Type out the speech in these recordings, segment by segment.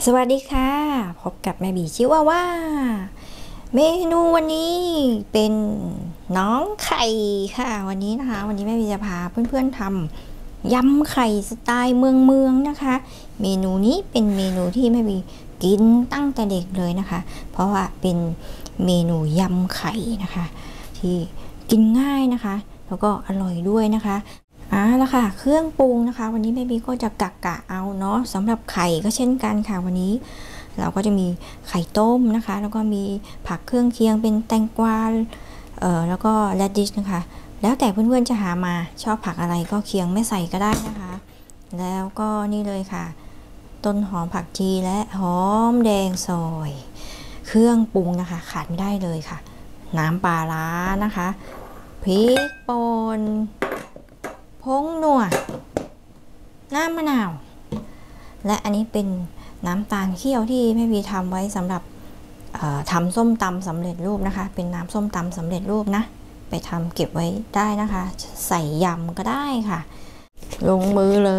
สวัสดีค่ะพบกับแม่บีชิวาว่าเมนูวันนี้เป็นน้องไข่ค่ะวันนี้แม่บีจะพาเพื่อนๆทำยำไข่สไตล์เมืองนะคะเมนูนี้เป็นเมนูที่แม่บีกินตั้งแต่เด็กเลยนะคะเพราะว่าเป็นเมนูยำไข่นะคะที่กินง่ายนะคะแล้วก็อร่อยด้วยนะคะแล้วค่ะเครื่องปรุงนะคะวันนี้แม่บีก็จะกะเอาเนาะสำหรับไข่ก็เช่นกันค่ะวันนี้เราก็จะมีไข่ต้มนะคะแล้วก็มีผักเครื่องเคียงเป็นแตงกวาแล้วก็แรดดิชนะคะแล้วแต่เพื่อนๆจะหามาชอบผักอะไรก็เคียงไม่ใส่ก็ได้นะคะแล้วก็นี่เลยค่ะต้นหอมผักชีและหอมแดงซอยเครื่องปรุงนะคะขาดไม่ได้เลยค่ะน้ำปลาร้านะคะพริกป่นผงนัวน้ำมะนาวและอันนี้เป็นน้ำตาลเคี่ยวที่แม่บีทำไว้สำหรับทำส้มตำสำเร็จรูปนะคะเป็นน้ำส้มตำสำเร็จรูปนะไปทำเก็บไว้ได้นะคะใส่ยำก็ได้ค่ะลงมือเลย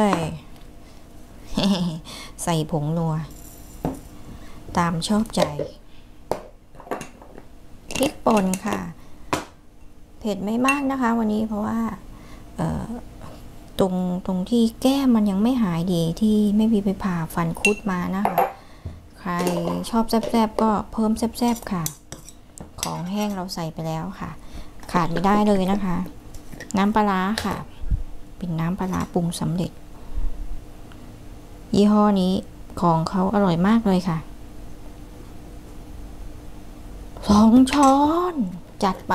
ใส่ผงนัวตามชอบใจพริกป่นค่ะเผ็ดไม่มากนะคะวันนี้เพราะว่าตรงที่แก้มมันยังไม่หายดีที่ไม่มีไปผ่าฟันคุดมานะคะใครชอบแซ่บๆก็เพิ่มแซ่บๆค่ะของแห้งเราใส่ไปแล้วค่ะขาดไม่ได้เลยนะคะน้ำปลาร้าค่ะเป็นน้ำปลาร้าปรุงสำเร็จยี่ห้อนี้ของเขาอร่อยมากเลยค่ะ2 ช้อนจัดไป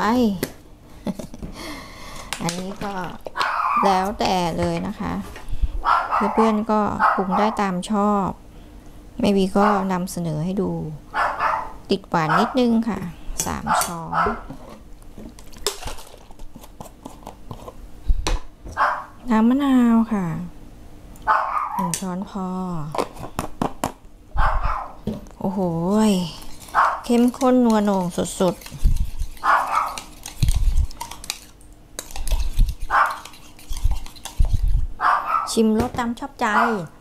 อันนี้ก็แล้วแต่เลยนะคะเพื่อนๆก็ปรุงได้ตามชอบแม่บีก็นำเสนอให้ดูติดหวานนิดนึงค่ะ3 ช้อนน้ำมะนาวค่ะ1 ช้อนพอโอ้โหเข้มข้นนัวโหน่งสุดๆชิมรสตามชอบใจ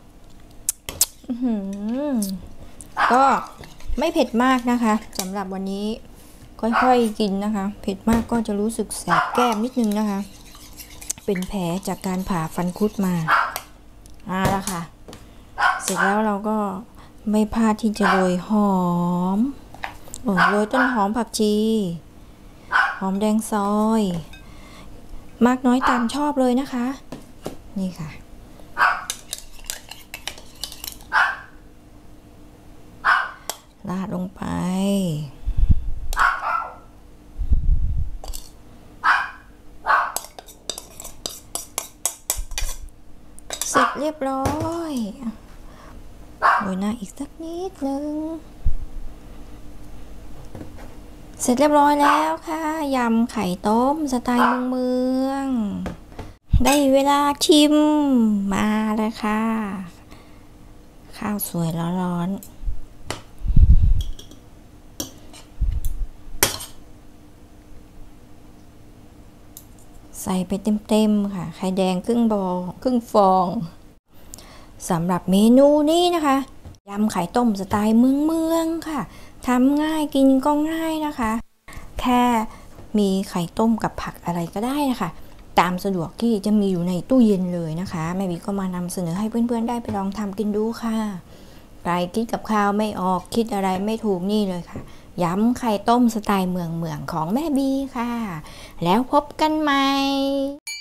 ก็ไม่เผ็ดมากนะคะสำหรับวันนี้ค่อยๆกินนะคะเผ็ดมากก็จะรู้สึกแสบแก้มนิดนึงนะคะเป็นแผลจากการผ่าฟันคุดมาแล้วค่ะเสร็จแล้วเราก็ไม่พลาดที่จะโรยหอมโรยต้นหอมผักชีหอมแดงซอยมากน้อยตามชอบเลยนะคะนี่ค่ะราดลงไปเสร็จเรียบร้อยโรยหน้าอีกสักนิดนึงเสร็จเรียบร้อยแล้วค่ะยำไข่ต้มสไตล์เมืองได้เวลาชิมมาเลยค่ะข้าวสวยร้อนใส่ไปเต็มๆค่ะไข่แดงครึ่งฟองสำหรับเมนูนี้นะคะยำไข่ต้มสไตล์เมืองค่ะทำง่ายกินก็ง่ายนะคะแค่มีไข่ต้มกับผักอะไรก็ได้นะคะตามสะดวกที่จะมีอยู่ในตู้เย็นเลยนะคะแม่บีก็มานำเสนอให้เพื่อนๆได้ไปลองทำกินดูค่ะใครคิดกับข้าวไม่ออกคิดอะไรไม่ถูกนี่เลยค่ะยำไข่ต้มสไตล์เมืองของแม่บีค่ะแล้วพบกันใหม่